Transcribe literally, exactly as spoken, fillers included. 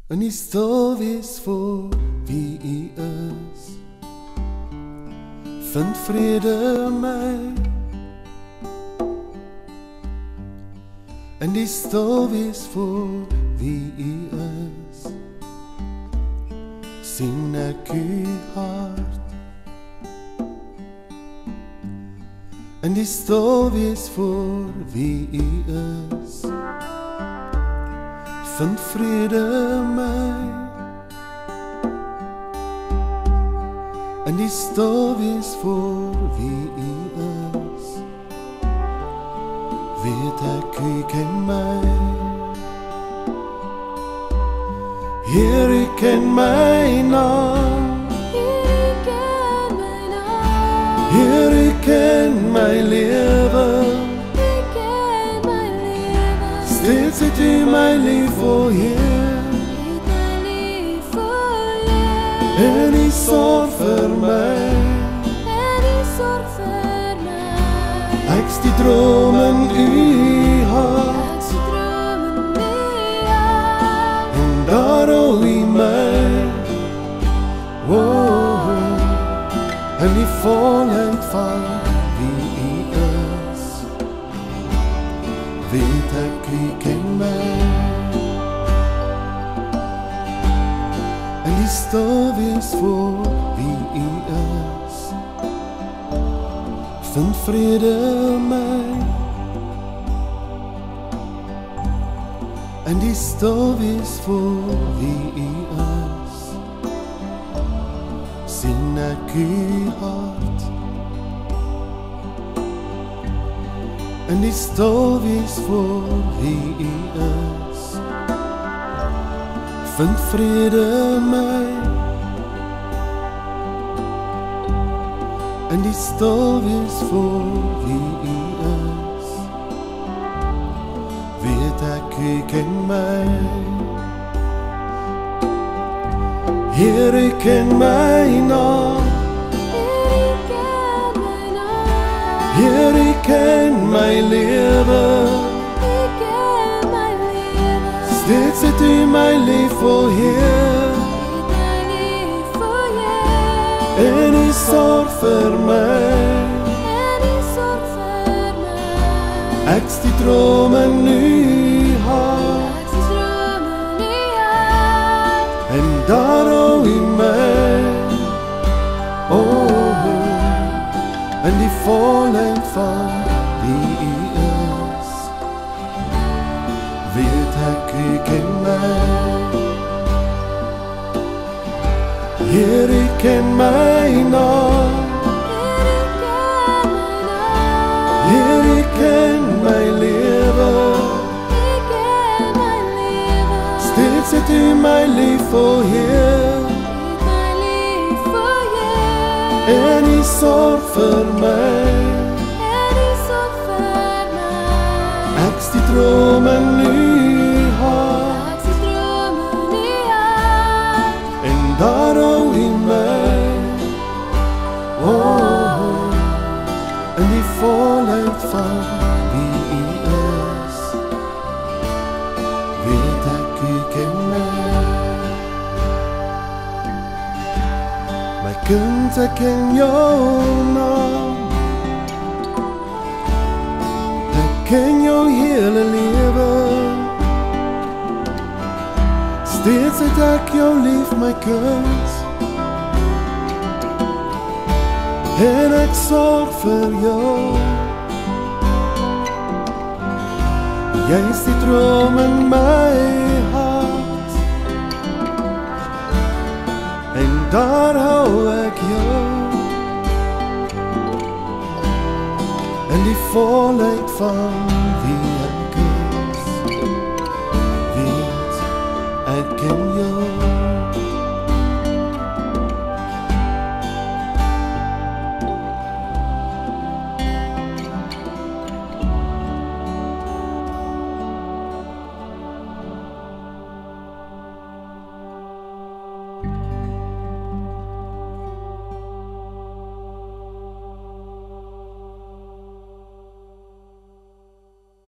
En die stil wees voor wie U is. Vind vrede in my. En die stil wees voor wie U is. Sien ek U hart. En die stil wees voor wie U is. Vind vrede in my. En die stil wees voor wie U is. Weet ek U ken my. Heer, U ken my naam. Heer, U ken my lewe. Steeds het U my lief, o Heer. En U sorg vir my. Ek's die droom in U hart. En daar hou U my. Oh, en die volheid van wie U is. Weet ek U ken my. En die stil wees voor wie U is. Vind vrede in my. En die stil wees voor wie U is. Sien ek U hart. En die stil wees voor wie U is. Vind vrede in my. En die stil wees voor wie U is. Weet ek U ken my. Heer, U ken my naam. Heer, U ken my lewe. Steeds het U my lief, o Heer. En U sorg vir my. Ek's die droom in U hart. En daar hou U my. Oh, en die volheid van wie U is. Weet ek U ken my. Heer, U ken my naam. Heer, U ken my lewe. Steeds het U my lief, o Heer. En U sorg vir my. Ek's die droom in U hart. En daar hou U my. Oh, en die volheid van wie U is. Weet ek U ken my. My kind, ek ken jou naam. Ek ken jou hele lewe. Steeds het ek jou lief, my kind. En ek sorg vir jou. Jy is die droom in my hart. En daar hou ek jou. En die volheid van